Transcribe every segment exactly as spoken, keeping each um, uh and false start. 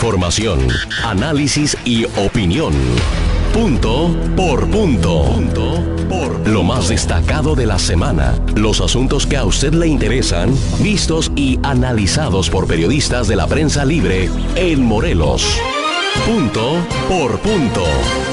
Información, análisis y opinión. Punto por punto. Punto por lo más destacado de la semana. Los asuntos que a usted le interesan, vistos y analizados por periodistas de la prensa libre en Morelos. Punto por punto.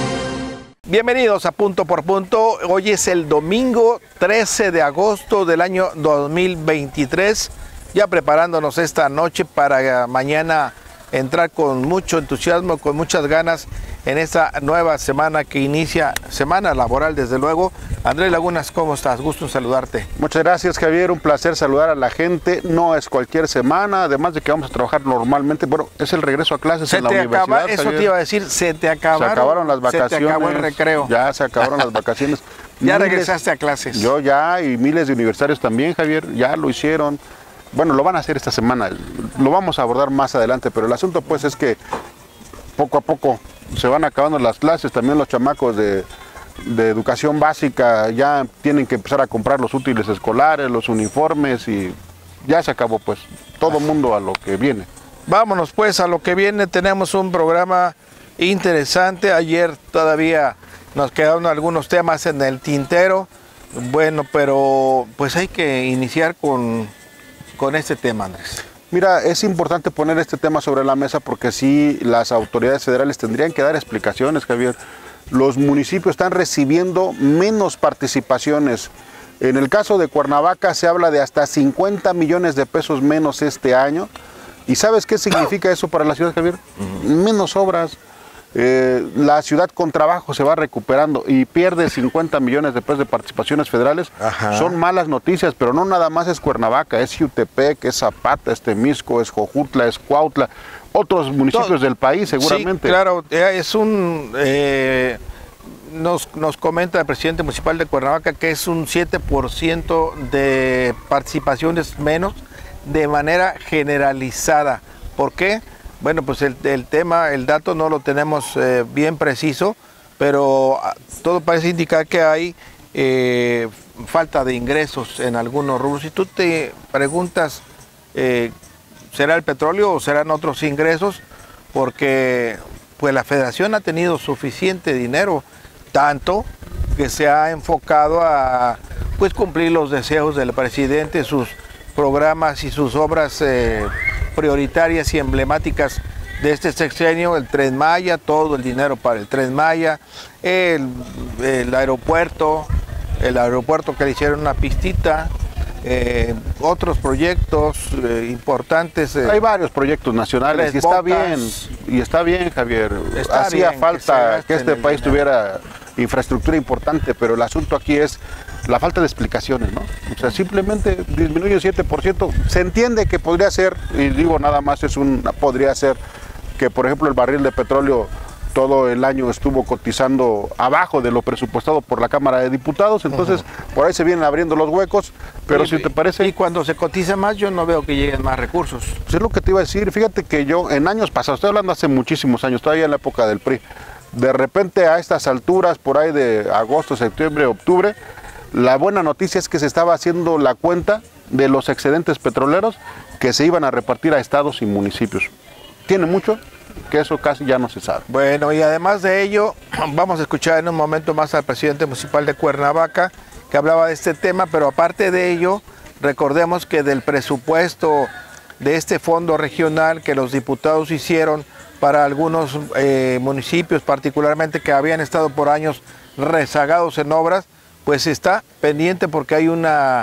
Bienvenidos a Punto por Punto. Hoy es el domingo trece de agosto del año dos mil veintitrés. Ya preparándonos esta noche para mañana entrar con mucho entusiasmo, con muchas ganas en esta nueva semana que inicia, semana laboral desde luego. Andrés Lagunas, ¿cómo estás? Gusto en saludarte. Muchas gracias, Javier, un placer saludar a la gente. No es cualquier semana, además de que vamos a trabajar normalmente. Bueno, es el regreso a clases en la universidad. Acaba, eso Javier. Te iba a decir, se te acabaron, se acabaron las vacaciones. Se te acabó el recreo. Ya se acabaron las vacaciones. Ya miles, regresaste a clases. Yo ya, y miles de universitarios también, Javier, ya lo hicieron. Bueno, lo van a hacer esta semana, lo vamos a abordar más adelante, pero el asunto pues es que poco a poco se van acabando las clases, también los chamacos de, de educación básica ya tienen que empezar a comprar los útiles escolares, los uniformes y ya se acabó pues, todo mundo a lo que viene. Vámonos pues a lo que viene, tenemos un programa interesante, ayer todavía nos quedaron algunos temas en el tintero, bueno, pero pues hay que iniciar con... con este tema, Andrés. Mira, es importante poner este tema sobre la mesa porque sí, las autoridades federales tendrían que dar explicaciones, Javier. Los municipios están recibiendo menos participaciones. En el caso de Cuernavaca se habla de hasta cincuenta millones de pesos menos este año. ¿Y sabes qué significa eso para la ciudad, Javier? Uh-huh. Menos obras. Eh, la ciudad con trabajo se va recuperando y pierde cincuenta millones de pesos de participaciones federales. Ajá. Son malas noticias, pero no nada más es Cuernavaca, es Jiutepec, es Zapata, es Temisco, es Jojutla, es Cuautla, otros municipios Todo. del país seguramente. Sí, claro, es un... Eh, nos, nos comenta el presidente municipal de Cuernavaca que es un siete por ciento de participaciones menos de manera generalizada. ¿Por qué? Bueno, pues el, el tema, el dato no lo tenemos eh, bien preciso, pero todo parece indicar que hay eh, falta de ingresos en algunos rubros. Si tú te preguntas, eh, ¿será el petróleo o serán otros ingresos? Porque pues la federación ha tenido suficiente dinero, tanto que se ha enfocado a pues, cumplir los deseos del presidente, sus programas y sus obras eh, prioritarias y emblemáticas de este sexenio, el Tren Maya, todo el dinero para el Tren Maya, el, el aeropuerto, el aeropuerto que le hicieron una pistita, eh, otros proyectos eh, importantes. Eh, Hay varios proyectos nacionales y está bien, y está bien, Javier. Está Hacía bien falta que, que este país dinero. tuviera infraestructura importante, pero el asunto aquí es la falta de explicaciones, ¿no? O sea, simplemente disminuye el siete por ciento. Se entiende que podría ser, y digo nada más, es un podría ser que, por ejemplo, el barril de petróleo todo el año estuvo cotizando abajo de lo presupuestado por la Cámara de Diputados, entonces uh-huh. por ahí se vienen abriendo los huecos, pero y, si te parece... Y cuando se cotiza más, yo no veo que lleguen más recursos. Pues es lo que te iba a decir, fíjate que yo en años pasados, estoy hablando hace muchísimos años, todavía en la época del P R I, de repente a estas alturas, por ahí de agosto, septiembre, octubre, la buena noticia es que se estaba haciendo la cuenta de los excedentes petroleros que se iban a repartir a estados y municipios. ¿Tiene mucho? Que eso casi ya no se sabe. Bueno, y además de ello, vamos a escuchar en un momento más al presidente municipal de Cuernavaca, que hablaba de este tema, pero aparte de ello, recordemos que del presupuesto de este fondo regional que los diputados hicieron para algunos eh, municipios, particularmente que habían estado por años rezagados en obras, pues está pendiente porque hay una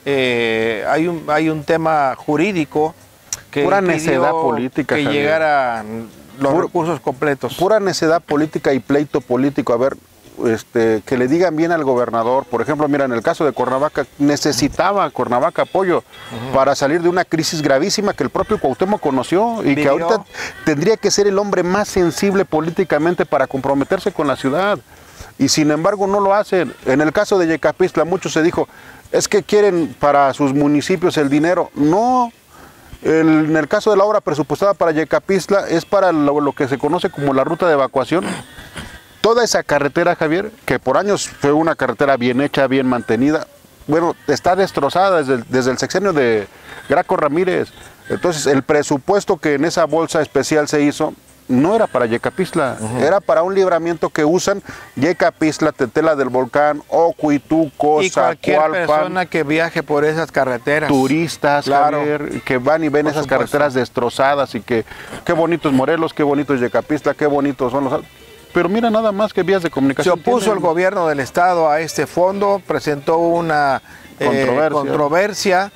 eh, hay un hay un tema jurídico que pura necedad política que Javier. llegara los Pur, recursos completos. Pura necedad política y pleito político. A ver, este, que le digan bien al gobernador. Por ejemplo, mira, en el caso de Cuernavaca, necesitaba Cuernavaca apoyo uh-huh. para salir de una crisis gravísima que el propio Cuauhtémoc conoció y ¿Vivió? que ahorita tendría que ser el hombre más sensible políticamente para comprometerse con la ciudad. Y sin embargo no lo hacen. En el caso de Yecapixtla, mucho se dijo, es que quieren para sus municipios el dinero. No, el, en el caso de la obra presupuestada para Yecapixtla es para lo, lo que se conoce como la ruta de evacuación. Toda esa carretera, Javier, que por años fue una carretera bien hecha, bien mantenida, bueno, está destrozada desde el, desde el sexenio de Graco Ramírez. Entonces, el presupuesto que en esa bolsa especial se hizo no era para Yecapixtla, uh-huh. era para un libramiento que usan Yecapixtla, Tetela del Volcán, Ocuituco, y cualquier Zacualpan, persona que viaje por esas carreteras. Turistas, claro, Javier, que van y ven por esas supuesto. carreteras destrozadas y que qué bonito es Morelos, qué bonito es Yecapixtla, qué bonitos son los... Pero mira nada más que vías de comunicación. Se opuso tienen. el gobierno del estado a este fondo, presentó una controversia, eh, controversia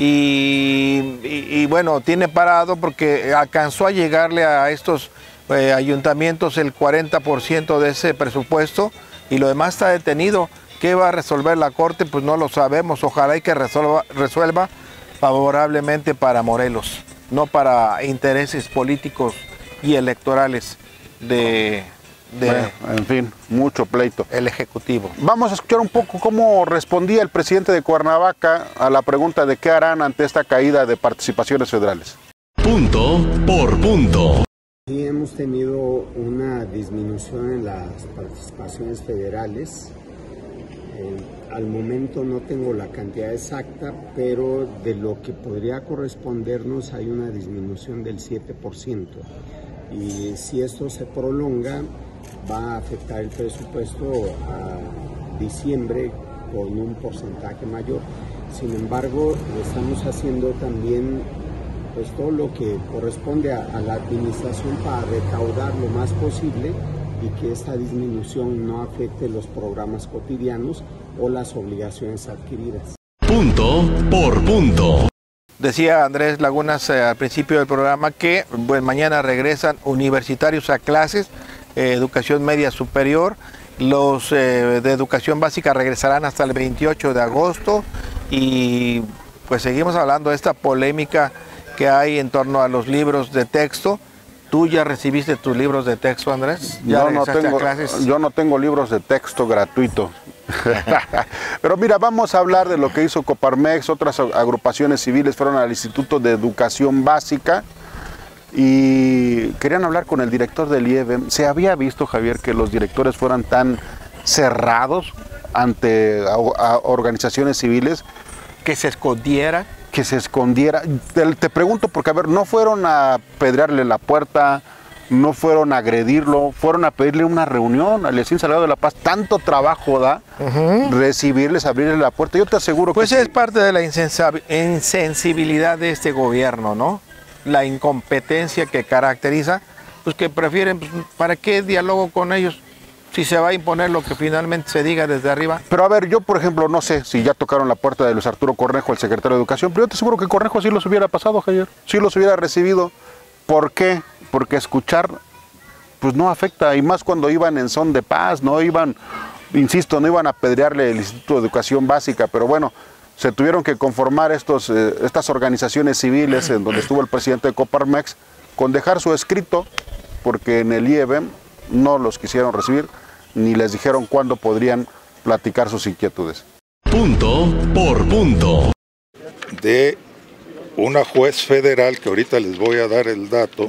y, y, y bueno, tiene parado porque alcanzó a llegarle a estos eh, ayuntamientos el cuarenta por ciento de ese presupuesto y lo demás está detenido. ¿Qué va a resolver la Corte? Pues no lo sabemos. Ojalá y que resuelva, resuelva favorablemente para Morelos, no para intereses políticos y electorales de... De bueno, en fin, mucho pleito. El Ejecutivo. Vamos a escuchar un poco cómo respondía el presidente de Cuernavaca a la pregunta de qué harán ante esta caída de participaciones federales. Punto por punto. Sí, hemos tenido una disminución en las participaciones federales. Eh, al momento no tengo la cantidad exacta, pero de lo que podría correspondernos hay una disminución del siete por ciento. Y si esto se prolonga, va a afectar el presupuesto a diciembre con un porcentaje mayor. Sin embargo, estamos haciendo también pues, todo lo que corresponde a, a la administración para recaudar lo más posible y que esta disminución no afecte los programas cotidianos o las obligaciones adquiridas. Punto por punto. Decía Andrés Lagunas eh, al principio del programa que pues, mañana regresan universitarios a clases, eh, educación media superior. Los eh, de educación básica regresarán hasta el veintiocho de agosto y pues seguimos hablando de esta polémica que hay en torno a los libros de texto. ¿Tú ya recibiste tus libros de texto, Andrés? ¿Ya yo, no tengo, yo no tengo libros de texto gratuitos. Pero mira, vamos a hablar de lo que hizo Coparmex. Otras agrupaciones civiles fueron al Instituto de Educación Básica y querían hablar con el director del I E B M. ¿Se había visto, Javier, que los directores fueran tan cerrados ante a, a organizaciones civiles? Que se escondiera. Que se escondiera. Te, te pregunto porque, a ver, no fueron a pedrearle la puerta, no fueron a agredirlo, fueron a pedirle una reunión al Leslin Salgado de la Paz. Tanto trabajo da uh-huh. recibirles, abrirles la puerta. Yo te aseguro pues que... Pues es sí. parte de la insensibilidad de este gobierno, ¿no? La incompetencia que caracteriza, pues que prefieren, pues, ¿para qué diálogo con ellos? Si se va a imponer lo que finalmente se diga desde arriba. Pero a ver, yo por ejemplo, no sé si ya tocaron la puerta de Luis Arturo Cornejo, el secretario de Educación, pero yo te aseguro que Cornejo sí los hubiera pasado, Javier, sí los hubiera recibido. ¿Por qué? Porque escuchar, pues no afecta, y más cuando iban en son de paz, no iban, insisto, no iban a apedrearle el Instituto de Educación Básica, pero bueno, se tuvieron que conformar estos, eh, estas organizaciones civiles en donde estuvo el presidente de Coparmex con dejar su escrito, porque en el I E B M no los quisieron recibir, ni les dijeron cuándo podrían platicar sus inquietudes. Punto por punto. De una juez federal, que ahorita les voy a dar el dato,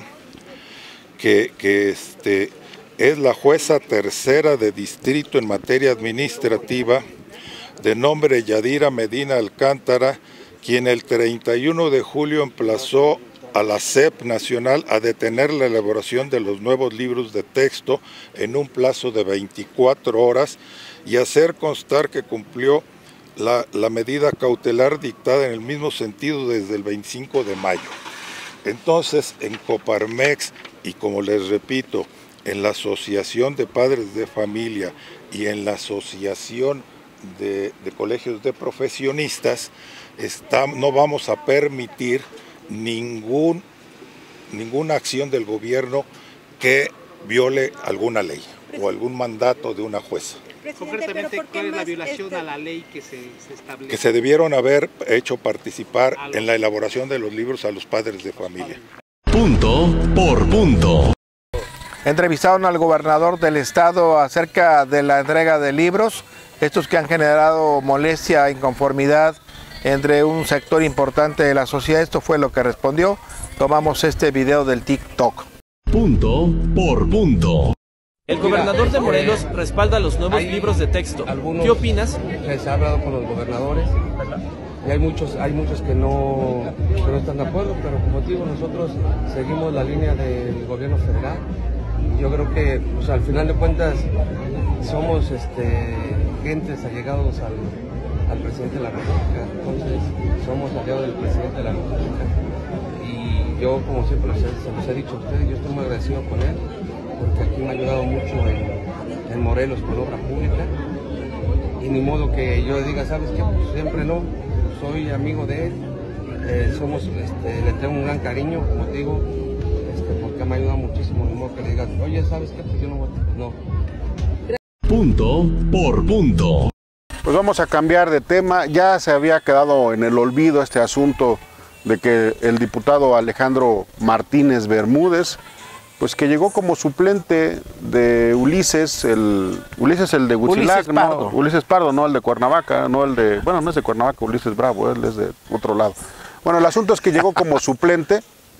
que, que este, es la jueza tercera de distrito en materia administrativa, de nombre Yadira Medina Alcántara, quien el treinta y uno de julio emplazó a la S E P Nacional a detener la elaboración de los nuevos libros de texto en un plazo de veinticuatro horas y hacer constar que cumplió la, la medida cautelar dictada en el mismo sentido desde el veinticinco de mayo. Entonces, en Coparmex, y como les repito, en la Asociación de Padres de Familia y en la Asociación de, de Colegios de Profesionistas, está, no vamos a permitir Ningún, ninguna acción del gobierno que viole alguna ley o algún mandato de una jueza. Concretamente, ¿cuál es la violación este... a la ley que se, se establece? Que se debieron haber hecho participar los... en la elaboración de los libros a los padres de familia. Punto por punto. Entrevistaron al gobernador del estado acerca de la entrega de libros, estos que han generado molestia, inconformidad entre un sector importante de la sociedad. Esto fue lo que respondió. Tomamos este video del TikTok. Punto por punto. El gobernador de Morelos respalda los nuevos libros de texto. ¿Qué opinas? Se ha hablado con los gobernadores y hay muchos, hay muchos que no, que no están de acuerdo, pero como digo, nosotros seguimos la línea del gobierno federal. Yo creo que pues, al final de cuentas somos este, gentes allegados al, al presidente de la República, entonces somos aliados del presidente de la República. Y yo, como siempre se, se los he dicho a ustedes, yo estoy muy agradecido con él, porque aquí me ha ayudado mucho en, en Morelos con obra pública. Y ni modo que yo diga, ¿sabes qué? Pues siempre no, soy amigo de él, eh, somos, este, le tengo un gran cariño, como te digo, este, porque me ha ayudado muchísimo, ni modo que le digas, oye, ¿sabes qué? Pues yo no voy a... No. Punto por punto. Pues vamos a cambiar de tema. Ya se había quedado en el olvido este asunto de que el diputado Alejandro Martínez Bermúdez, pues que llegó como suplente de Ulises, el Ulises el de Huitzilac, Ulises Pardo. ¿no? Ulises Pardo, no el de Cuernavaca, no el de, bueno, no es de Cuernavaca, Ulises Bravo, él es de otro lado. Bueno, el asunto es que llegó como suplente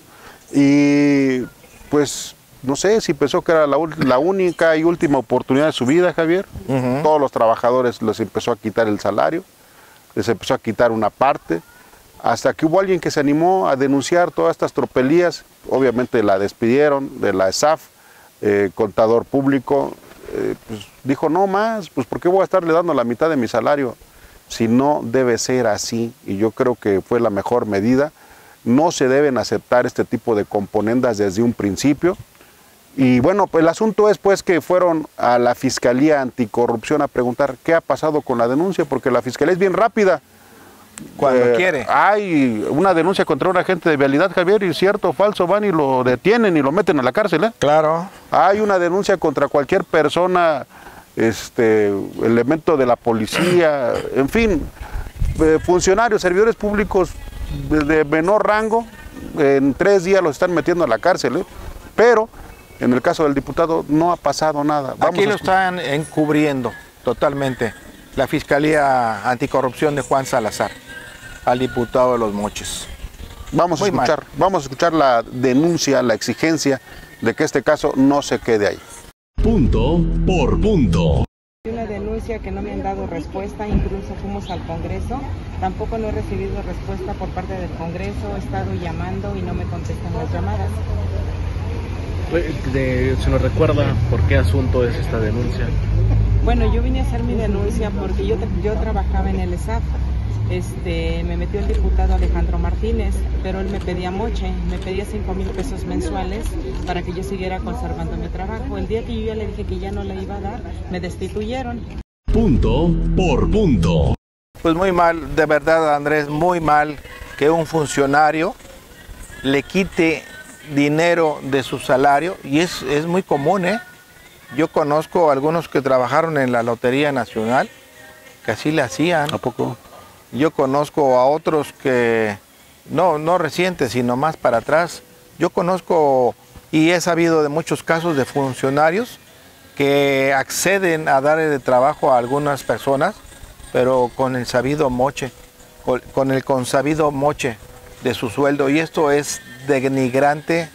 y pues no sé si pensó que era la, la única y última oportunidad de su vida, Javier. Uh-huh. Todos los trabajadores les empezó a quitar el salario, les empezó a quitar una parte, hasta que hubo alguien que se animó a denunciar todas estas tropelías. Obviamente la despidieron de la E S A F, eh, contador público, eh, pues dijo no más, pues ¿por qué voy a estarle dando la mitad de mi salario? Si no debe ser así, y yo creo que fue la mejor medida. No se deben aceptar este tipo de componendas desde un principio. Y bueno, pues el asunto es pues que fueron a la Fiscalía Anticorrupción a preguntar qué ha pasado con la denuncia, porque la Fiscalía es bien rápida. Cuando eh, quiere. Hay una denuncia contra un agente de vialidad, Javier, y cierto o falso, van y lo detienen y lo meten a la cárcel, ¿eh? Claro. Hay una denuncia contra cualquier persona, este, elemento de la policía, en fin, eh, funcionarios, servidores públicos de, de menor rango, en tres días los están metiendo a la cárcel, ¿eh? Pero en el caso del diputado no ha pasado nada. Vamos Aquí lo están encubriendo totalmente la Fiscalía Anticorrupción de Juan Salazar al diputado de Los Mochis. Vamos a, escuchar, vamos a escuchar la denuncia, la exigencia de que este caso no se quede ahí. Punto por punto. Una denuncia que no me han dado respuesta, incluso fuimos al Congreso, tampoco no he recibido respuesta por parte del Congreso, he estado llamando y no me contestan las llamadas. De, ¿se nos recuerda por qué asunto es esta denuncia? Bueno, yo vine a hacer mi denuncia porque yo, yo trabajaba en el E S A F. Este, me metió el diputado Alejandro Martínez, pero él me pedía moche, me pedía cinco mil pesos mensuales para que yo siguiera conservando mi trabajo. El día que yo ya le dije que ya no le iba a dar, me destituyeron. Punto por punto. Pues muy mal, de verdad, Andrés, muy mal que un funcionario le quite dinero de su salario, y es, es muy común, ¿eh? Yo conozco a algunos que trabajaron en la Lotería Nacional, que así le hacían. ¿A poco? Yo conozco a otros que, no, no recientes, sino más para atrás. Yo conozco y he sabido de muchos casos de funcionarios que acceden a darle de trabajo a algunas personas, pero con el sabido moche, con, con el consabido moche de su sueldo, y esto es denigrante.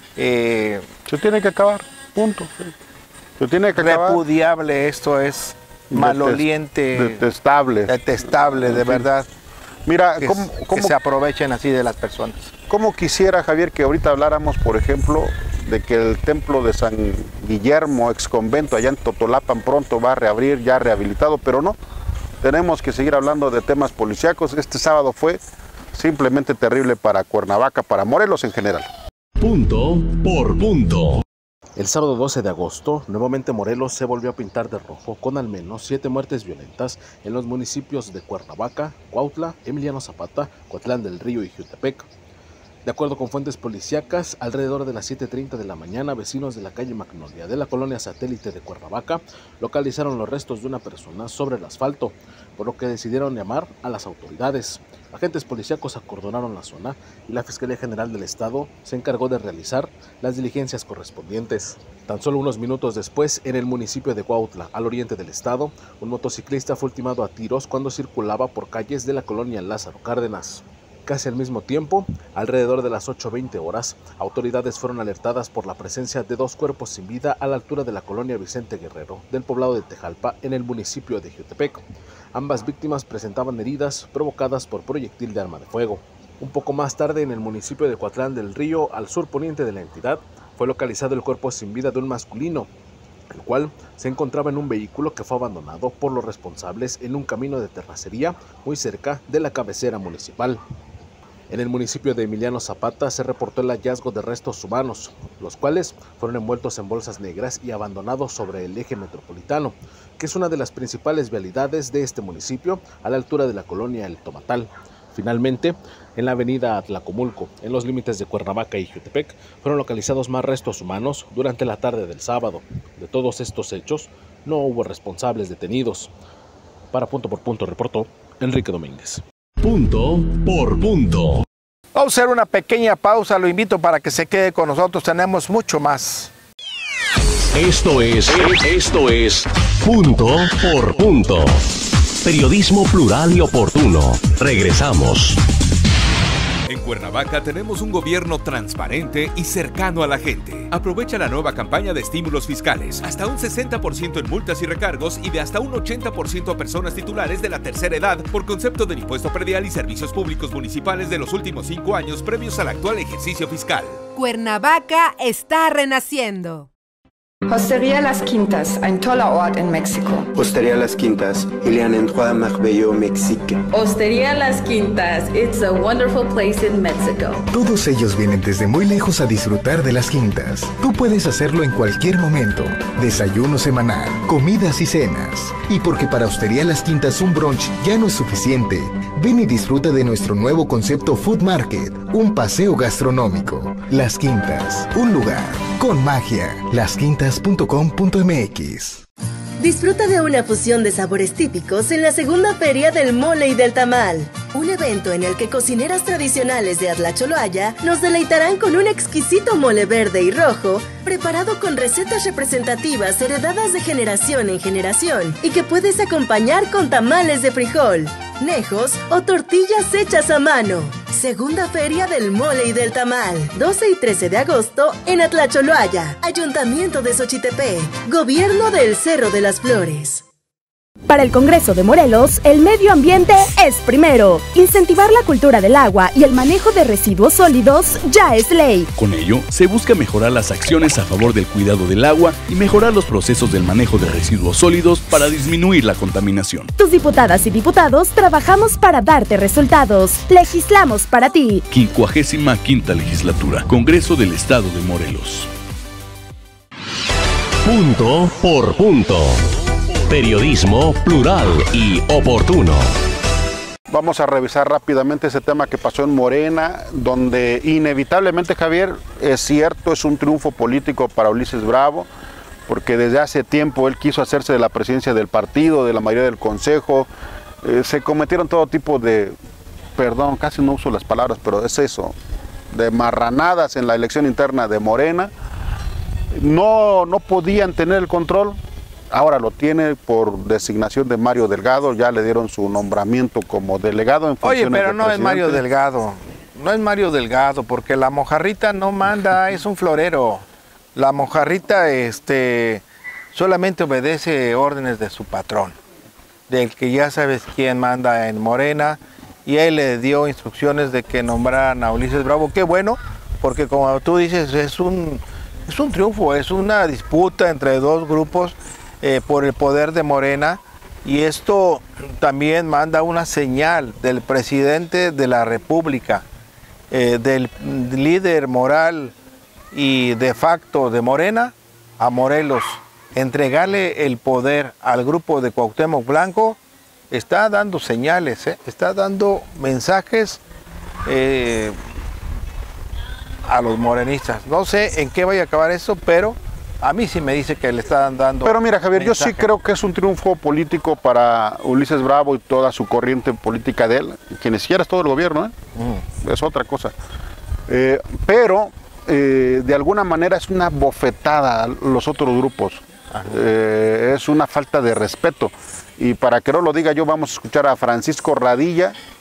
Eh, Se tiene que acabar, punto. Se tiene que acabar. Repudiable, esto es maloliente, detestable, detestable, de verdad. Mira, que, ¿cómo, que cómo, se aprovechen así de las personas. ¿Cómo quisiera, Javier, que ahorita habláramos, por ejemplo, de que el templo de San Guillermo, ex convento allá en Totolapan, pronto va a reabrir, ya rehabilitado, pero no. Tenemos que seguir hablando de temas policíacos. Este sábado fue simplemente terrible para Cuernavaca, para Morelos en general. Punto por punto. El sábado doce de agosto, nuevamente Morelos se volvió a pintar de rojo, con al menos siete muertes violentas en los municipios de Cuernavaca, Cuautla, Emiliano Zapata, Coatlán del Río y Jutepec. De acuerdo con fuentes policíacas, alrededor de las siete treinta de la mañana, vecinos de la calle Magnolia de la colonia Satélite de Cuernavaca localizaron los restos de una persona sobre el asfalto, por lo que decidieron llamar a las autoridades. Agentes policíacos acordonaron la zona y la Fiscalía General del Estado se encargó de realizar las diligencias correspondientes. Tan solo unos minutos después, en el municipio de Cuautla, al oriente del estado, un motociclista fue ultimado a tiros cuando circulaba por calles de la colonia Lázaro Cárdenas. Casi al mismo tiempo, alrededor de las ocho veinte horas, autoridades fueron alertadas por la presencia de dos cuerpos sin vida a la altura de la colonia Vicente Guerrero del poblado de Tejalpa en el municipio de Jutepec. Ambas víctimas presentaban heridas provocadas por proyectil de arma de fuego. Un poco más tarde, en el municipio de Coatlán del Río, al sur poniente de la entidad, fue localizado el cuerpo sin vida de un masculino, el cual se encontraba en un vehículo que fue abandonado por los responsables en un camino de terracería muy cerca de la cabecera municipal. En el municipio de Emiliano Zapata se reportó el hallazgo de restos humanos, los cuales fueron envueltos en bolsas negras y abandonados sobre el eje metropolitano, que es una de las principales vialidades de este municipio a la altura de la colonia El Tomatal. Finalmente, en la avenida Atlacomulco, en los límites de Cuernavaca y Jutepec, fueron localizados más restos humanos durante la tarde del sábado. De todos estos hechos, no hubo responsables detenidos. Para Punto por Punto reportó Enrique Domínguez. Punto por punto. Vamos a hacer una pequeña pausa, lo invito para que se quede con nosotros, tenemos mucho más. Esto es, esto es Punto por Punto. Periodismo plural y oportuno. Regresamos. En Cuernavaca tenemos un gobierno transparente y cercano a la gente. Aprovecha la nueva campaña de estímulos fiscales, hasta un sesenta por ciento en multas y recargos y de hasta un ochenta por ciento a personas titulares de la tercera edad por concepto del impuesto predial y servicios públicos municipales de los últimos cinco años previos al actual ejercicio fiscal. Cuernavaca está renaciendo. Hostería Las Quintas, ein toller Ort in Mexiko. Hostería Las Quintas, il y a un endroit merveilleux au Mexique. Hostería Las Quintas, it's a wonderful place in Mexico. Todos ellos vienen desde muy lejos a disfrutar de Las Quintas. Tú puedes hacerlo en cualquier momento. Desayuno semanal, comidas y cenas. Y porque para Hostería Las Quintas un brunch ya no es suficiente, ven y disfruta de nuestro nuevo concepto Food Market, un paseo gastronómico. Las Quintas, un lugar con magia. las quintas punto com punto m x. Disfruta de una fusión de sabores típicos en la segunda feria del mole y del tamal. Un evento en el que cocineras tradicionales de Atlacholoaya nos deleitarán con un exquisito mole verde y rojo, preparado con recetas representativas heredadas de generación en generación y que puedes acompañar con tamales de frijol, nejos o tortillas hechas a mano. Segunda Feria del Mole y del Tamal, doce y trece de agosto en Atlacholoaya, Ayuntamiento de Xochitepec, Gobierno del Cerro de las Flores. Para el Congreso de Morelos, el medio ambiente es primero. Incentivar la cultura del agua y el manejo de residuos sólidos ya es ley. Con ello, se busca mejorar las acciones a favor del cuidado del agua y mejorar los procesos del manejo de residuos sólidos para disminuir la contaminación. Tus diputadas y diputados trabajamos para darte resultados. Legislamos para ti. quincuagésima quinta Legislatura, Congreso del Estado de Morelos. Punto por punto. Periodismo plural y oportuno. Vamos a revisar rápidamente ese tema que pasó en Morena, donde inevitablemente, Javier, es cierto, es un triunfo político para Ulises Bravo, porque desde hace tiempo él quiso hacerse de la presidencia del partido, de la mayoría del consejo. Eh, se cometieron todo tipo de, perdón, casi no uso las palabras, pero es eso, de marranadas en la elección interna de Morena. No, no podían tener el control. Ahora lo tiene por designación de Mario Delgado, ya le dieron su nombramiento como delegado en funciones. Oye, pero de no es Mario Delgado, no es Mario Delgado, porque la mojarrita no manda, es un florero. La mojarrita este, solamente obedece órdenes de su patrón, del que ya sabes quién manda en Morena, y él le dio instrucciones de que nombraran a Ulises Bravo. Qué bueno, porque como tú dices, es un, es un triunfo, es una disputa entre dos grupos Eh, por el poder de Morena, y esto también manda una señal del presidente de la República, eh, del líder moral y de facto de Morena a Morelos. Entregarle el poder al grupo de Cuauhtémoc Blanco está dando señales, ¿eh? Está dando mensajes eh, a los morenistas. No sé en qué vaya a acabar eso, pero a mí sí me dice que le están dando. Pero mira, Javier, mensaje. Yo sí creo que es un triunfo político para Ulises Bravo y toda su corriente política de él, que ni siquiera es todo el gobierno, ¿eh? Mm. Es otra cosa. Eh, pero eh, de alguna manera es una bofetada a los otros grupos. Eh, es una falta de respeto. Y para que no lo diga yo, vamos a escuchar a Francisco Radilla,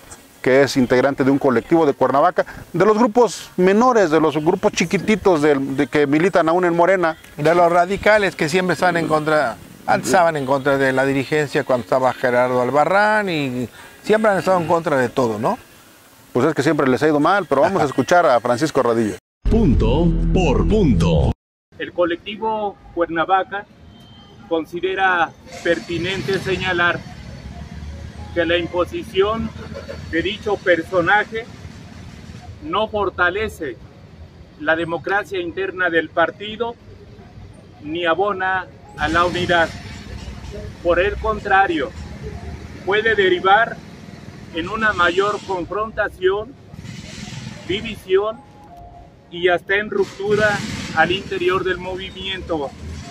que es integrante de un colectivo de Cuernavaca, de los grupos menores, de los grupos chiquititos de, de que militan aún en Morena. De los radicales que siempre están en contra, antes estaban en contra de la dirigencia cuando estaba Gerardo Albarrán y siempre han estado en contra de todo, ¿no? Pues es que siempre les ha ido mal, pero vamos a escuchar a Francisco Radillo. Punto por punto. El colectivo Cuernavaca considera pertinente señalar que la imposición de dicho personaje no fortalece la democracia interna del partido ni abona a la unidad. Por el contrario, puede derivar en una mayor confrontación, división y hasta en ruptura al interior del movimiento.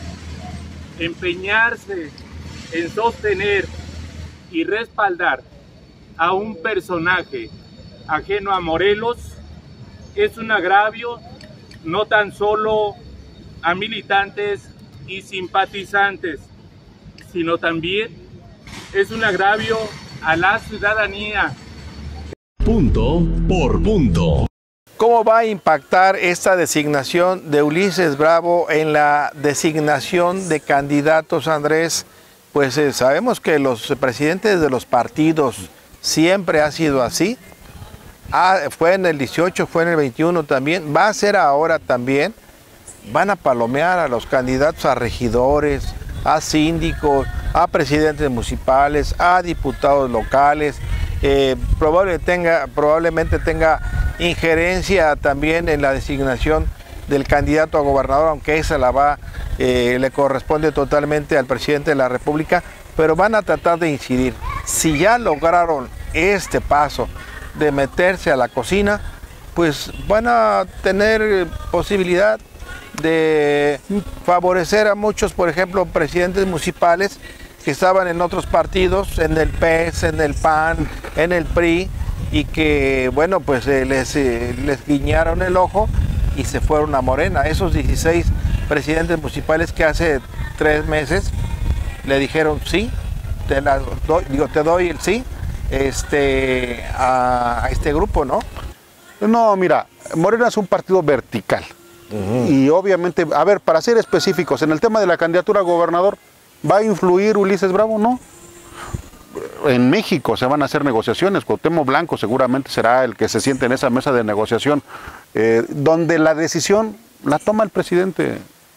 Empeñarse en sostener y respaldar a un personaje ajeno a Morelos es un agravio no tan solo a militantes y simpatizantes, sino también es un agravio a la ciudadanía. Punto por punto. ¿Cómo va a impactar esta designación de Ulises Bravo en la designación de candidatos, Andrés? Pues eh, sabemos que los presidentes de los partidos siempre ha sido así. Ah, fue en el dieciocho, fue en el veintiuno también, va a ser ahora también. Van a palomear a los candidatos a regidores, a síndicos, a presidentes municipales, a diputados locales. Eh, probablemente, tenga, probablemente tenga injerencia también en la designación del candidato a gobernador, aunque esa la va, eh, le corresponde totalmente al presidente de la República, pero van a tratar de incidir. Si ya lograron este paso de meterse a la cocina, pues van a tener posibilidad de favorecer a muchos, por ejemplo, presidentes municipales que estaban en otros partidos, en el P E S, en el P A N, en el P R I, y que, bueno, pues eh, les, eh, les guiñaron el ojo y se fueron a Morena. Esos dieciséis presidentes municipales que hace tres meses le dijeron sí, te, la doy, digo, te doy el sí este, a, a este grupo, ¿no? No, mira, Morena es un partido vertical. Uh-huh. Y obviamente, a ver, para ser específicos, en el tema de la candidatura a gobernador, ¿va a influir Ulises Bravo? No. En México se van a hacer negociaciones, Cuauhtémoc Blanco seguramente será el que se siente en esa mesa de negociación, eh, donde la decisión la toma el presidente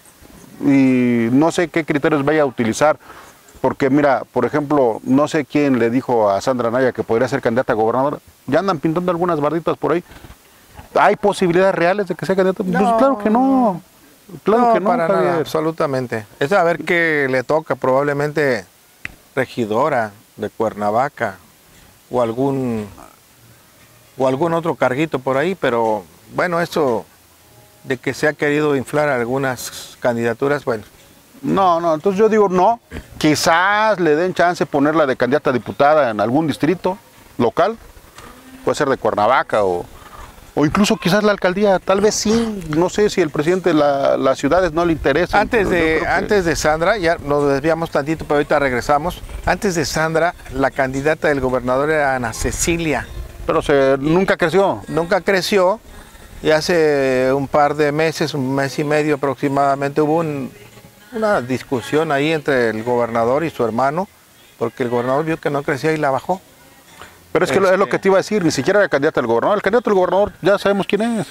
y no sé qué criterios vaya a utilizar, porque mira, por ejemplo, no sé quién le dijo a Sandra Anaya que podría ser candidata a gobernadora, ya andan pintando algunas barditas por ahí. ¿Hay posibilidades reales de que sea candidata? No, pues claro que no, claro no, que no, para Javier. nada, absolutamente. Es a ver qué le toca, probablemente regidora de Cuernavaca o algún o algún otro carguito por ahí, pero bueno, eso de que se ha querido inflar algunas candidaturas, bueno. No, no, entonces yo digo no, quizás le den chance de ponerla de candidata a diputada en algún distrito local, puede ser de Cuernavaca o, o incluso quizás la alcaldía, tal vez sí, no sé si el presidente de la, las ciudades no le interesa. Antes de, que... antes de Sandra, ya nos desviamos tantito, pero ahorita regresamos, antes de Sandra, la candidata del gobernador era Ana Cecilia. Pero se, nunca creció. Nunca creció, y hace un par de meses, un mes y medio aproximadamente, hubo un, una discusión ahí entre el gobernador y su hermano, porque el gobernador vio que no crecía y la bajó. Pero es que este... es lo que te iba a decir, ni siquiera era candidato al gobernador. El candidato al gobernador ya sabemos quién es.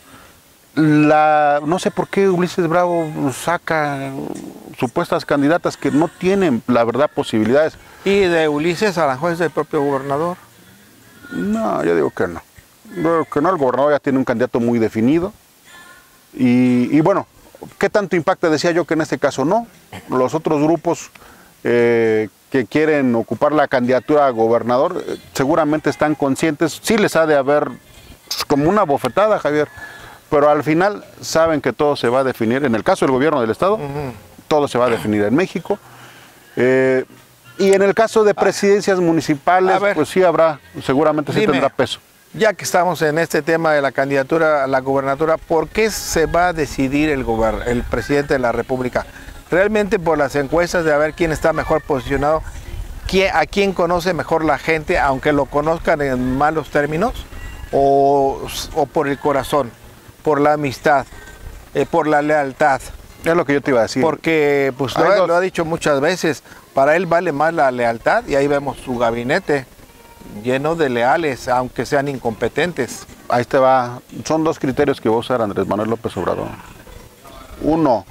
La, no sé por qué Ulises Bravo saca supuestas candidatas que no tienen, la verdad, posibilidades. ¿Y de Ulises Aranjuez del propio gobernador? No, yo digo que no. Yo digo que no, el gobernador ya tiene un candidato muy definido. Y, y bueno, ¿qué tanto impacta? Decía yo que en este caso no. Los otros grupos eh, que quieren ocupar la candidatura a gobernador eh, seguramente están conscientes, sí les ha de haber pues, como una bofetada, Javier, pero al final saben que todo se va a definir, en el caso del gobierno del estado, uh-huh. todo se va a definir en México, eh, y en el caso de presidencias municipales, ver, pues sí habrá, seguramente sí dime, tendrá peso. Ya que estamos en este tema de la candidatura a la gubernatura, ¿por qué se va a decidir el, el presidente de la República? ¿Realmente por las encuestas de a ver quién está mejor posicionado ¿quién, ¿a quién conoce mejor la gente, aunque lo conozcan en malos términos? O, o por el corazón, por la amistad, eh, por la lealtad. Es lo que yo te iba a decir. Porque, pues lo, ha, lo ha dicho muchas veces, para él vale más la lealtad, y ahí vemos su gabinete lleno de leales, aunque sean incompetentes. Ahí te va. Son dos criterios que va a usar Andrés Manuel López Obrador. Uno,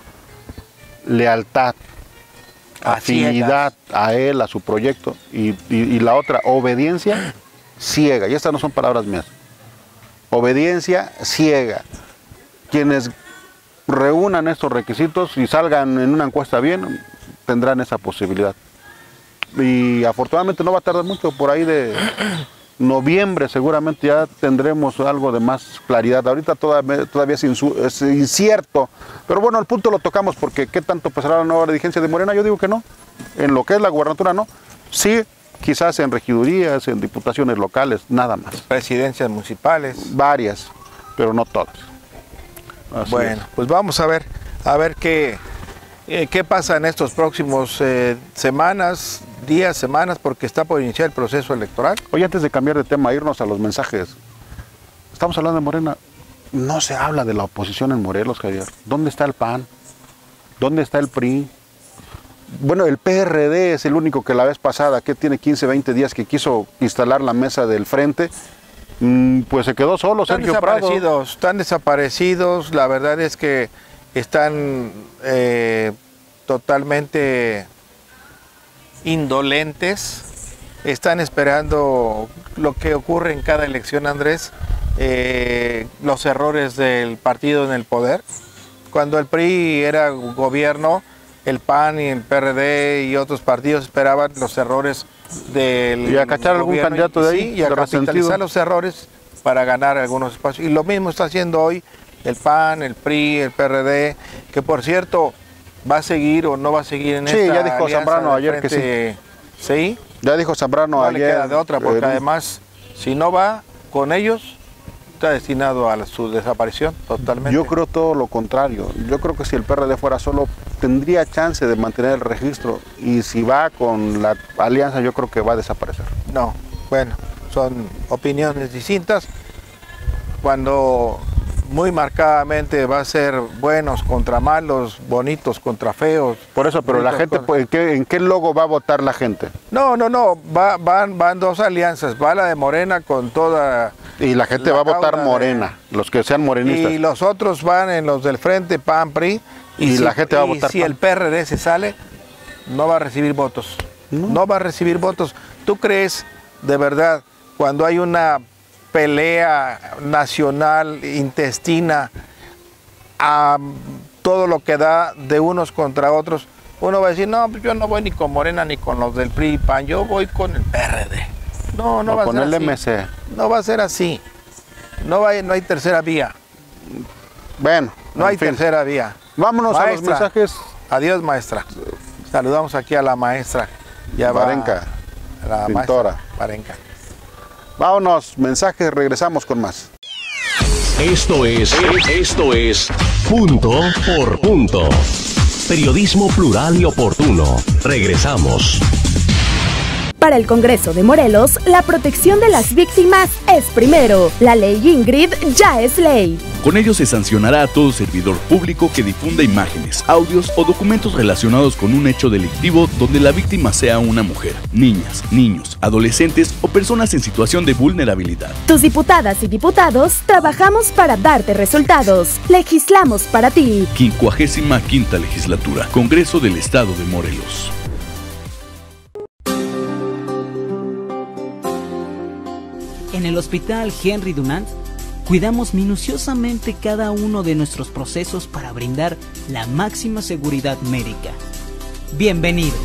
lealtad, afinidad a él, a su proyecto. Y, y, y la otra, obediencia ciega. Y estas no son palabras mías. Obediencia ciega. Quienes reúnan estos requisitos y salgan en una encuesta bien, tendrán esa posibilidad. Y afortunadamente no va a tardar mucho, por ahí de noviembre seguramente ya tendremos algo de más claridad. Ahorita todavía, todavía es, es incierto, pero bueno, el punto lo tocamos porque ¿qué tanto pesará la nueva dirigencia de Morena? Yo digo que no, en lo que es la gubernatura no, sí, quizás en regidurías, en diputaciones locales, nada más. Presidencias municipales. Varias, pero no todas. Así bueno, es. Pues vamos a ver, a ver qué, eh, qué pasa en estos próximos eh, semanas, días, semanas, porque está por iniciar el proceso electoral. Oye, antes de cambiar de tema, irnos a los mensajes, estamos hablando de Morena, no se habla de la oposición en Morelos, Javier. ¿Dónde está el P A N? ¿Dónde está el P R I? Bueno, el P R D es el único que la vez pasada, que tiene quince, veinte días, que quiso instalar la mesa del frente, pues se quedó solo, están Sergio desaparecidos, Prado. Están desaparecidos, la verdad es que están eh, totalmente indolentes, están esperando lo que ocurre en cada elección, Andrés, eh, los errores del partido en el poder. Cuando el P R I era gobierno, el P A N y el P R D y otros partidos esperaban los errores del y a cachar algún candidato de ahí, sí, y a capitalizar los errores para ganar algunos espacios. Y lo mismo está haciendo hoy el P A N, el P R I, el P R D, que por cierto va a seguir o no va a seguir en sí, esta ya dijo Zambrano ayer frente, que sí. Sí. Ya dijo Zambrano no ayer. No le queda de otra, porque eh, además, si no va con ellos, está destinado a su desaparición totalmente. Yo creo todo lo contrario. Yo creo que si el P R D fuera solo, tendría chance de mantener el registro. Y si va con la alianza, yo creo que va a desaparecer. No, bueno, son opiniones distintas. Cuando muy marcadamente va a ser buenos contra malos, bonitos contra feos. Por eso, pero la gente, contra... ¿en, qué, ¿en qué logo va a votar la gente? No, no, no, va, van, van dos alianzas, va la de Morena con toda... Y la gente la va a votar Morena, de... los que sean morenistas. Y los otros van en los del Frente, P A N, P R I. Y, y si, la gente va a y votar si el P R D se sale, no va a recibir votos. No. no va a recibir votos. ¿Tú crees, de verdad, cuando hay una pelea nacional, intestina, a todo lo que da de unos contra otros, uno va a decir, no, yo no voy ni con Morena ni con los del P R I y P A N, yo voy con el P R D. No, no o va con a ser el así. M C. No va a ser así. No, va, no hay tercera vía. Bueno, no hay fin. tercera vía. Vámonos maestra. a los mensajes. Adiós, maestra. Saludamos aquí a la maestra. Ya Barenca, va la pintora. Maestra Barenca. Vámonos, mensajes, regresamos con más. Esto es, esto es Punto por Punto. Periodismo plural y oportuno. Regresamos. Para el Congreso de Morelos, la protección de las víctimas es primero. La ley Ingrid ya es ley. Con ello se sancionará a todo servidor público que difunda imágenes, audios o documentos relacionados con un hecho delictivo donde la víctima sea una mujer, niñas, niños, adolescentes o personas en situación de vulnerabilidad. Tus diputadas y diputados trabajamos para darte resultados. Legislamos para ti. quincuagésima quinta Legislatura, Congreso del Estado de Morelos. En el Hospital Henry Dunant, cuidamos minuciosamente cada uno de nuestros procesos para brindar la máxima seguridad médica. Bienvenido.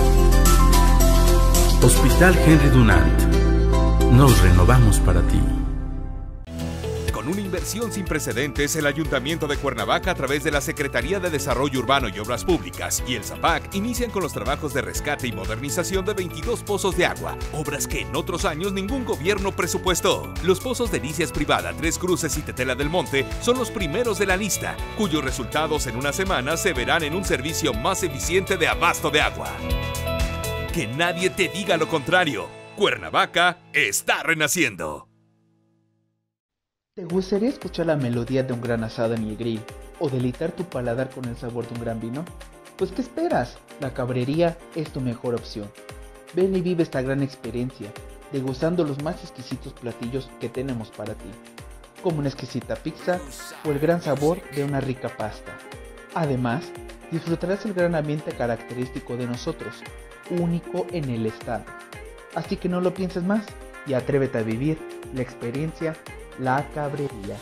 Hospital Henry Dunant. Nos renovamos para ti. Con una inversión sin precedentes, el Ayuntamiento de Cuernavaca, a través de la Secretaría de Desarrollo Urbano y Obras Públicas y el ZAPAC, inician con los trabajos de rescate y modernización de veintidós pozos de agua, obras que en otros años ningún gobierno presupuestó. Los pozos de Delicias Privada, Tres Cruces y Tetela del Monte son los primeros de la lista, cuyos resultados en una semana se verán en un servicio más eficiente de abasto de agua. Que nadie te diga lo contrario. Cuernavaca está renaciendo. ¿Te gustaría escuchar la melodía de un gran asado en el grill o deleitar tu paladar con el sabor de un gran vino? Pues ¿qué esperas? La Cabrería es tu mejor opción. Ven y vive esta gran experiencia, degustando los más exquisitos platillos que tenemos para ti, como una exquisita pizza o el gran sabor de una rica pasta. Además, disfrutarás el gran ambiente característico de nosotros, único en el estado. Así que no lo pienses más y atrévete a vivir la experiencia La Cabrería.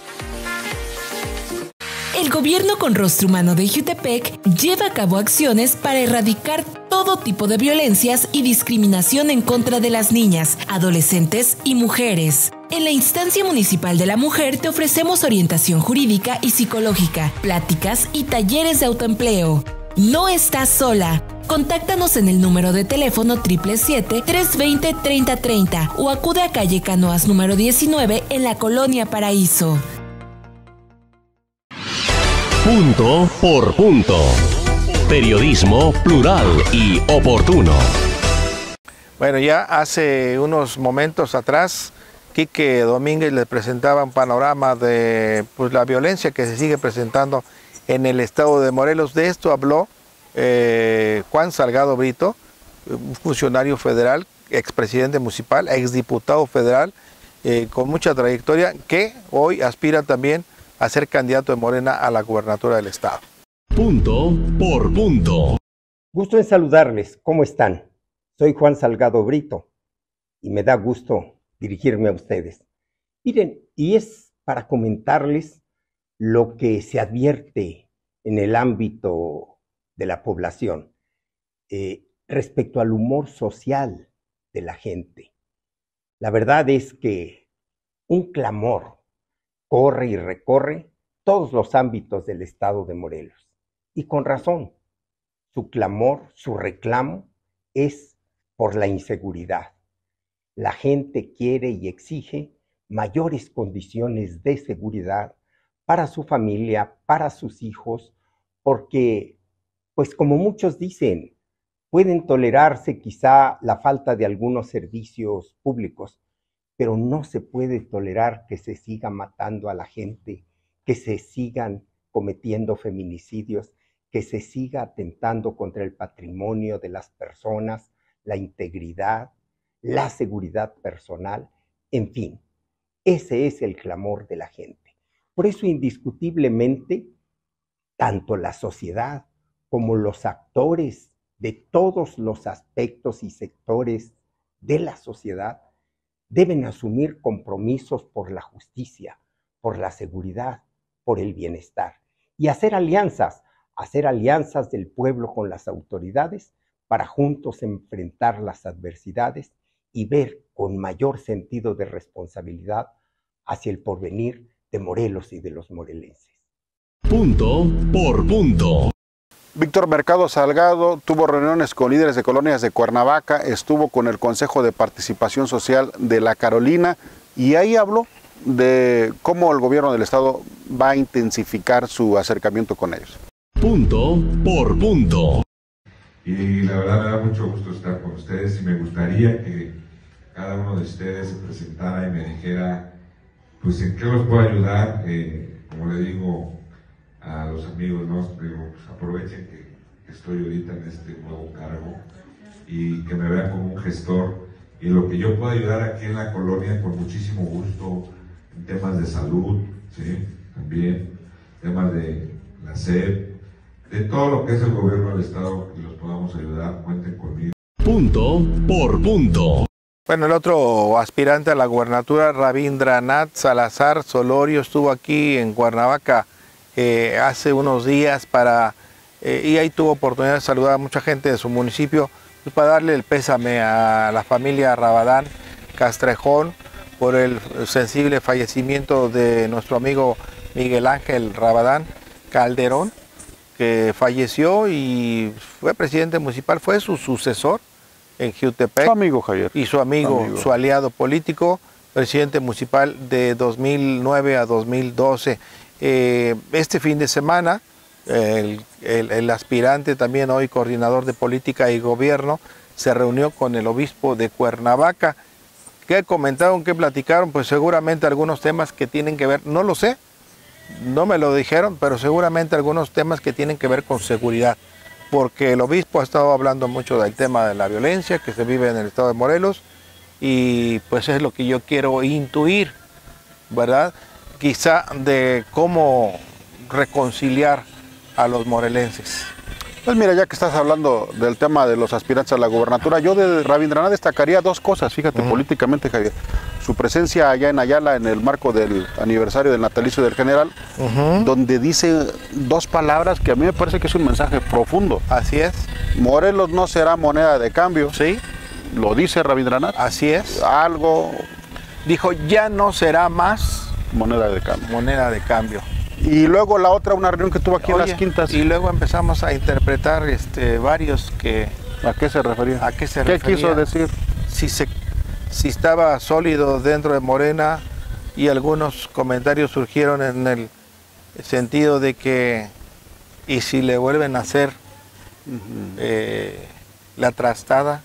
El gobierno con rostro humano de Jutepec lleva a cabo acciones para erradicar todo tipo de violencias y discriminación en contra de las niñas, adolescentes y mujeres. En la Instancia Municipal de la Mujer te ofrecemos orientación jurídica y psicológica, pláticas y talleres de autoempleo. No estás sola. Contáctanos en el número de teléfono siete siete siete, tres dos cero, tres cero tres cero o acude a calle Canoas número diecinueve en la Colonia Paraíso. Punto por punto. Periodismo plural y oportuno. Bueno, ya hace unos momentos atrás, Quique Domínguez les presentaba un panorama de pues, la violencia que se sigue presentando en el estado de Morelos. De esto habló eh, Juan Salgado Brito, un funcionario federal, expresidente municipal, exdiputado federal, eh, con mucha trayectoria, que hoy aspira también a ser candidato de Morena a la gubernatura del estado. Punto por punto. Gusto en saludarles. ¿Cómo están? Soy Juan Salgado Brito y me da gusto dirigirme a ustedes. Miren, y es para comentarles lo que se advierte en el ámbito de la población eh, respecto al humor social de la gente. La verdad es que un clamor corre y recorre todos los ámbitos del estado de Morelos. Y con razón, su clamor, su reclamo es por la inseguridad. La gente quiere y exige mayores condiciones de seguridad para su familia, para sus hijos, porque, pues como muchos dicen, pueden tolerarse quizá la falta de algunos servicios públicos, pero no se puede tolerar que se siga matando a la gente, que se sigan cometiendo feminicidios, que se siga atentando contra el patrimonio de las personas, la integridad, la seguridad personal, en fin, ese es el clamor de la gente. Por eso, indiscutiblemente, tanto la sociedad como los actores de todos los aspectos y sectores de la sociedad deben asumir compromisos por la justicia, por la seguridad, por el bienestar y hacer alianzas, hacer alianzas del pueblo con las autoridades para juntos enfrentar las adversidades y ver con mayor sentido de responsabilidad hacia el porvenir de Morelos y de los morelenses. Punto por punto. Víctor Mercado Salgado tuvo reuniones con líderes de colonias de Cuernavaca, estuvo con el Consejo de Participación Social de La Carolina y ahí habló de cómo el gobierno del estado va a intensificar su acercamiento con ellos. Punto por punto. Y la verdad me da mucho gusto estar con ustedes y me gustaría que cada uno de ustedes se presentara y me dijera pues en qué los puedo ayudar, eh, como le digo a los amigos, ¿no? Digo, pues aprovechen que, que estoy ahorita en este nuevo cargo y que me vean como un gestor y lo que yo pueda ayudar aquí en la colonia con muchísimo gusto en temas de salud, ¿sí? También temas de la S E P, de todo lo que es el gobierno del estado y los podamos ayudar, cuenten conmigo. Punto por punto. Bueno, el otro aspirante a la gubernatura, Rabindranath Salazar Solorio, estuvo aquí en Cuernavaca eh, hace unos días para eh, y ahí tuvo oportunidad de saludar a mucha gente de su municipio pues, para darle el pésame a la familia Rabadán Castrejón por el sensible fallecimiento de nuestro amigo Miguel Ángel Rabadán Calderón, que falleció y fue presidente municipal, fue su sucesor en Jutepec. Su amigo Javier. Y su amigo, amigo, su aliado político, presidente municipal de dos mil nueve a dos mil doce. Eh, este fin de semana, el, el, el aspirante también hoy coordinador de política y gobierno, se reunió con el obispo de Cuernavaca. ¿Qué comentaron, qué platicaron? Pues seguramente algunos temas que tienen que ver, no lo sé, no me lo dijeron, pero seguramente algunos temas que tienen que ver con seguridad, porque el obispo ha estado hablando mucho del tema de la violencia que se vive en el estado de Morelos, y pues es lo que yo quiero intuir, ¿verdad? Quizá de cómo reconciliar a los morelenses. Pues mira, ya que estás hablando del tema de los aspirantes a la gubernatura, yo de Rabindranath destacaría dos cosas, fíjate, uh-huh. políticamente, Javier. Su presencia allá en Ayala en el marco del aniversario del natalicio del general, uh-huh. donde dice dos palabras que a mí me parece que es un mensaje profundo. Así es. Morelos no será moneda de cambio. Sí. Lo dice Rabindranath. Así es. Algo. Dijo, ya no será más moneda de cambio. Moneda de cambio. Y luego la otra, una reunión que tuvo aquí Oye, en Las Quintas. Y luego empezamos a interpretar este, varios que... ¿A qué se refería? ¿A qué se ¿Qué refería? quiso decir? Si, se, si estaba sólido dentro de Morena, y algunos comentarios surgieron en el sentido de que, y si le vuelven a hacer uh-huh. eh, la trastada.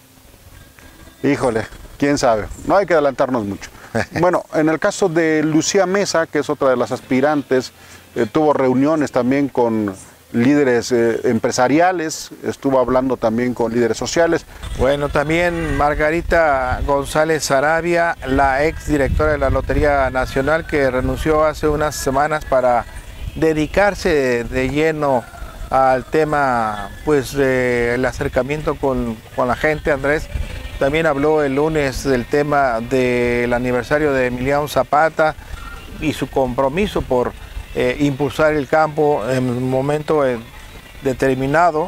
Híjole, quién sabe, no hay que adelantarnos mucho. Bueno, en el caso de Lucía Mesa, que es otra de las aspirantes, eh, tuvo reuniones también con líderes eh, empresariales, estuvo hablando también con líderes sociales. Bueno, también Margarita González Sarabia, la ex directora de la Lotería Nacional, que renunció hace unas semanas para dedicarse de, de lleno al tema, pues, del acercamiento con, con la gente, Andrés. También habló el lunes del tema del aniversario de Emiliano Zapata y su compromiso por eh, impulsar el campo en un momento eh, determinado.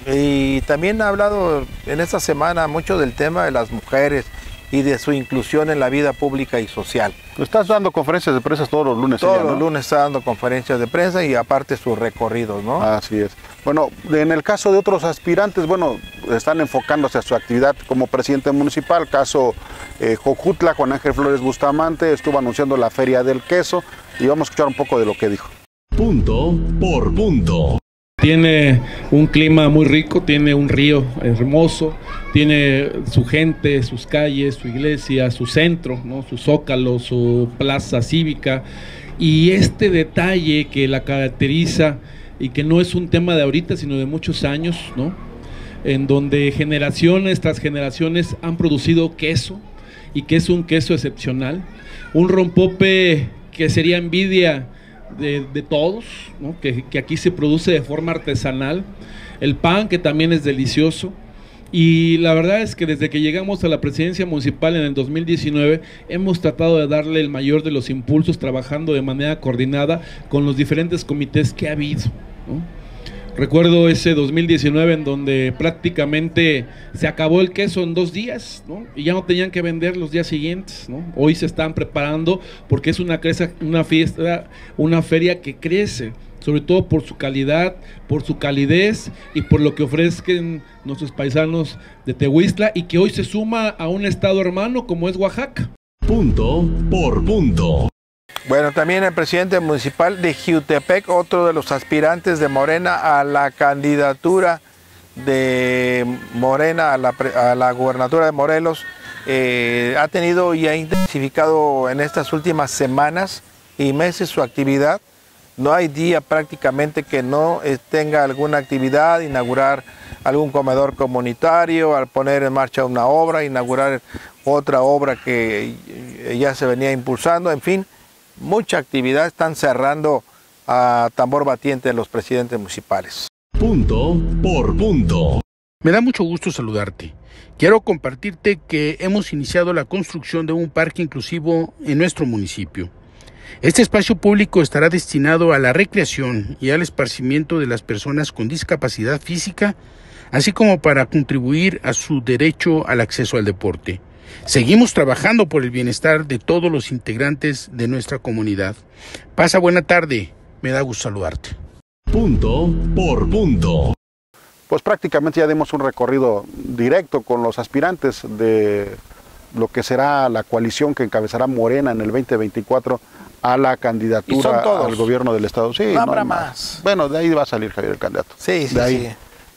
Y también ha hablado en esta semana mucho del tema de las mujeres y de su inclusión en la vida pública y social. Estás dando conferencias de prensa todos los lunes. Todos ella, ¿no? los lunes está dando conferencias de prensa y aparte sus recorridos, ¿no? Así es. Bueno, en el caso de otros aspirantes, bueno, están enfocándose a su actividad como presidente municipal. Caso eh, Jojutla, Juan Ángel Flores Bustamante, estuvo anunciando la Feria del Queso y vamos a escuchar un poco de lo que dijo. Punto por punto. Tiene un clima muy rico, tiene un río hermoso, tiene su gente, sus calles, su iglesia, su centro, ¿no? Su zócalo, su plaza cívica, y este detalle que la caracteriza y que no es un tema de ahorita sino de muchos años, ¿no? En donde generaciones tras generaciones han producido queso, y que es un queso excepcional, un rompope que sería envidia De, de todos, ¿no? que, que aquí se produce de forma artesanal, el pan que también es delicioso, y la verdad es que desde que llegamos a la presidencia municipal en el dos mil diecinueve hemos tratado de darle el mayor de los impulsos, trabajando de manera coordinada con los diferentes comités que ha habido, ¿no? Recuerdo ese dos mil diecinueve en donde prácticamente se acabó el queso en dos días, ¿no? Y ya no tenían que vender los días siguientes, ¿no? Hoy se están preparando porque es una, creza, una fiesta, una feria que crece, sobre todo por su calidad, por su calidez y por lo que ofrecen nuestros paisanos de Tehuistla, y que hoy se suma a un estado hermano como es Oaxaca. Punto por punto. Bueno, también el presidente municipal de Jiutepec, otro de los aspirantes de Morena a la candidatura de Morena a la, a la gubernatura de Morelos, eh, ha tenido y ha intensificado en estas últimas semanas y meses su actividad. No hay día prácticamente que no tenga alguna actividad, inaugurar algún comedor comunitario, al poner en marcha una obra, inaugurar otra obra que ya se venía impulsando, en fin. Mucha actividad, están cerrando a tambor batiente los presidentes municipales. Punto por punto. Me da mucho gusto saludarte. Quiero compartirte que hemos iniciado la construcción de un parque inclusivo en nuestro municipio. Este espacio público estará destinado a la recreación y al esparcimiento de las personas con discapacidad física, así como para contribuir a su derecho al acceso al deporte. Seguimos trabajando por el bienestar de todos los integrantes de nuestra comunidad. Pasa buena tarde, me da gusto saludarte. Punto por punto. Pues prácticamente ya dimos un recorrido directo con los aspirantes de lo que será la coalición que encabezará Morena en el veinte veinticuatro a la candidatura al gobierno del estado. Sí, no habrá no, más. Bueno, de ahí va a salir Javier el candidato. Sí, sí, de ahí. sí.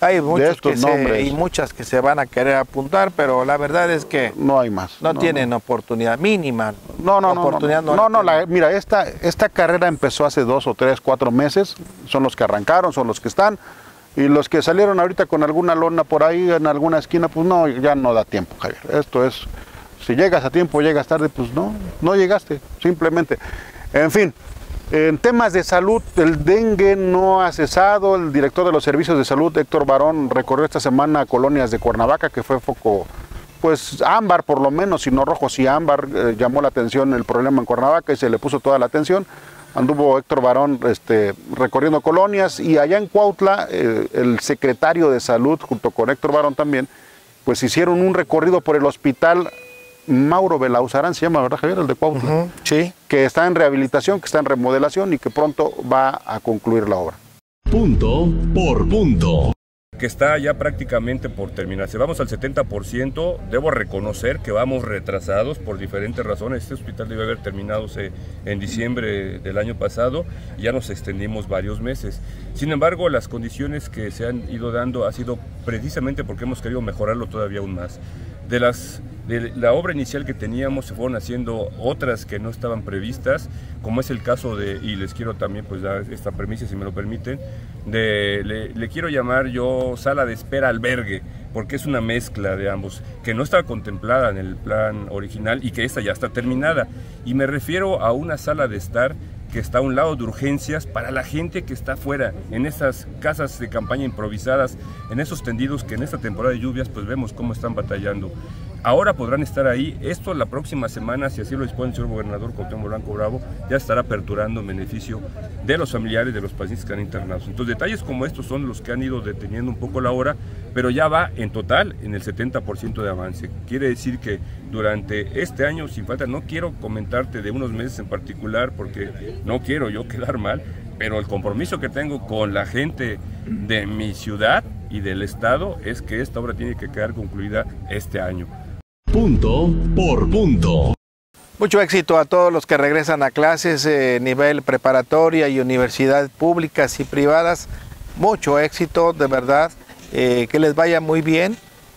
Hay muchos estos que se, nombres. y muchas que se van a querer apuntar, pero la verdad es que no hay más. No, no tienen no. oportunidad mínima. No, no, oportunidad no. No, no, no, no la, mira, esta, esta carrera empezó hace dos o tres, cuatro meses. Son los que arrancaron, son los que están. Y los que salieron ahorita con alguna lona por ahí en alguna esquina, pues no, ya no da tiempo, Javier. Esto es, si llegas a tiempo, llegas tarde, pues no, no llegaste, simplemente. En fin, en temas de salud, el dengue no ha cesado. El director de los servicios de salud, Héctor Barón, recorrió esta semana colonias de Cuernavaca, que fue foco, pues ámbar por lo menos, si no rojo, sí ámbar. Eh, llamó la atención el problema en Cuernavaca y se le puso toda la atención. Anduvo Héctor Barón este, recorriendo colonias, y allá en Cuautla, eh, el secretario de Salud, junto con Héctor Barón también, pues hicieron un recorrido por el hospital Mauro Belauzarán, se llama, ¿verdad, Javier? El de Cuautla. Uh-huh, sí. Que está en rehabilitación, que está en remodelación y que pronto va a concluir la obra. Punto por punto. Que está ya prácticamente por terminarse. Vamos al setenta por ciento. Debo reconocer que vamos retrasados por diferentes razones. Este hospital debe haber terminado en diciembre del año pasado y ya nos extendimos varios meses. Sin embargo, las condiciones que se han ido dando ha sido precisamente porque hemos querido mejorarlo todavía aún más. De, las, de la obra inicial que teníamos se fueron haciendo otras que no estaban previstas, como es el caso de, y les quiero también pues dar esta premisa si me lo permiten, de, le, le quiero llamar yo sala de espera albergue, porque es una mezcla de ambos, que no estaba contemplada en el plan original y que esta ya está terminada. Y me refiero a una sala de estar que está a un lado de urgencias para la gente que está afuera, en esas casas de campaña improvisadas, en esos tendidos que en esta temporada de lluvias pues vemos cómo están batallando. Ahora podrán estar ahí. Esto la próxima semana, si así lo dispone el señor gobernador Cuauhtémoc Blanco Bravo, ya estará aperturando en beneficio de los familiares de los pacientes que han internados. Entonces detalles como estos son los que han ido deteniendo un poco la hora, pero ya va en total en el setenta por ciento de avance. Quiere decir que durante este año, sin falta, no quiero comentarte de unos meses en particular porque no quiero yo quedar mal, pero el compromiso que tengo con la gente de mi ciudad y del estado es que esta obra tiene que quedar concluida este año. Punto por punto. Mucho éxito a todos los que regresan a clases, eh, nivel preparatoria y universidades públicas y privadas. Mucho éxito, de verdad. Eh, que les vaya muy bien.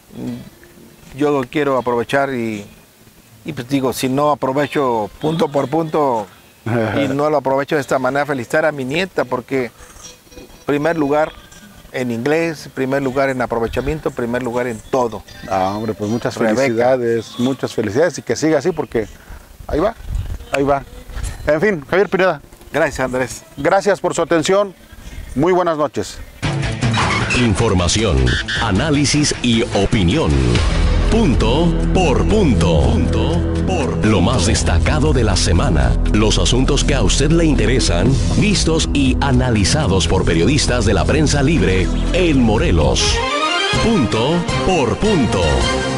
Yo quiero aprovechar y, y pues digo, si no aprovecho punto por punto y no lo aprovecho de esta manera, felicitar a mi nieta porque primer lugar en inglés, primer lugar en aprovechamiento, primer lugar en todo. Ah, hombre, pues muchas Rebeca. felicidades, muchas felicidades y que siga así porque ahí va, ahí va. En fin, Javier Pineda. Gracias, Andrés. Gracias por su atención. Muy buenas noches. Información, análisis y opinión. Punto por punto. Punto por lo más destacado de la semana. Los asuntos que a usted le interesan, vistos y analizados por periodistas de la prensa libre en Morelos. Punto por punto.